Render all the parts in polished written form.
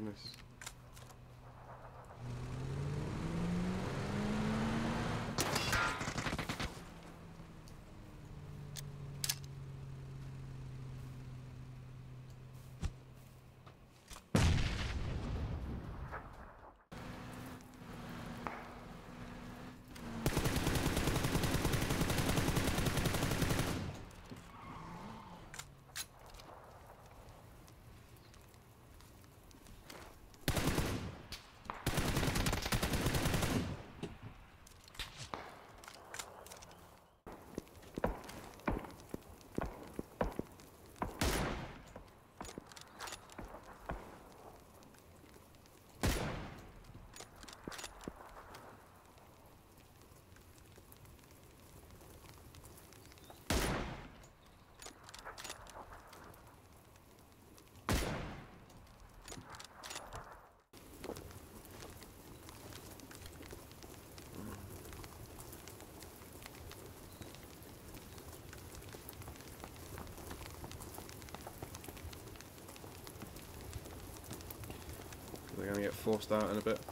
Nice. They're going to get forced out in a bit.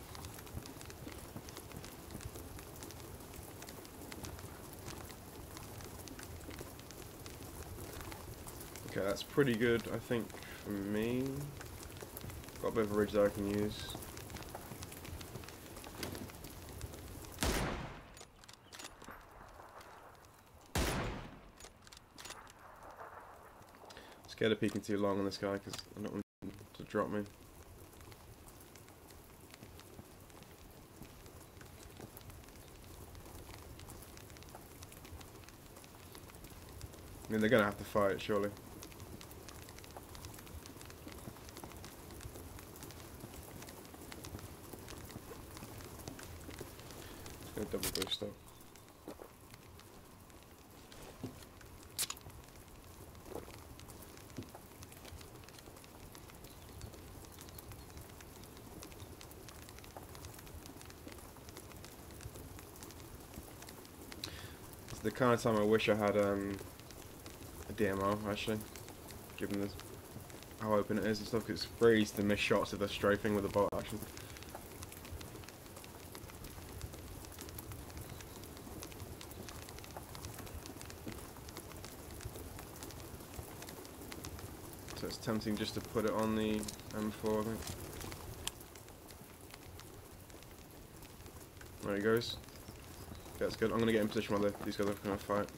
Okay, that's pretty good, I think, for me. Got a bit of a ridge that I can use. Scared of peeking too long on this guy because I don't want him to drop me. I mean, they're going to have to fight, surely. Just going to double boost though. It's the kind of time I wish I had a DMR, actually, given this, how open it is and stuff, because it's very easy to miss shots if they're strafing with a bolt action. So it's tempting just to put it on the M4, I think. There he goes. Yeah, that's good. I'm going to get in position while these guys are going to fight.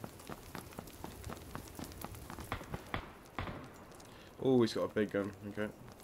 Oh, he's got a big gun. Okay.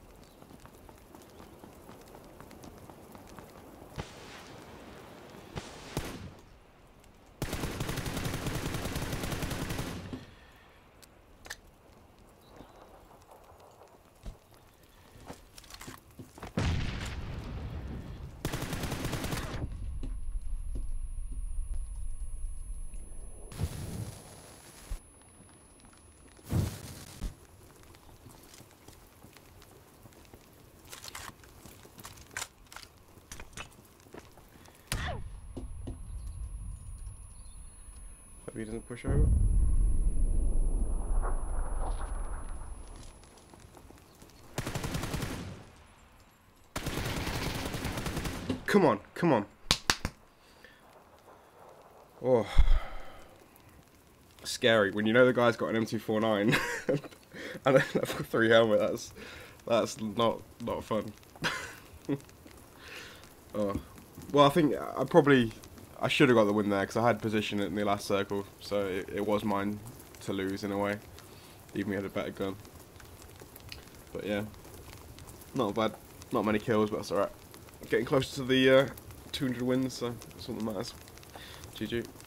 Hope he doesn't push over. Come on, come on. Oh. Scary. When you know the guy's got an M249 and a level 3 helmet, that's not fun. Oh. Well, I think I should have got the win there because I had position in the last circle, so it was mine to lose in a way, even we had a better gun. But yeah, not bad. Not many kills, but that's alright. Getting closer to the 200 wins, so that's all that matters. GG.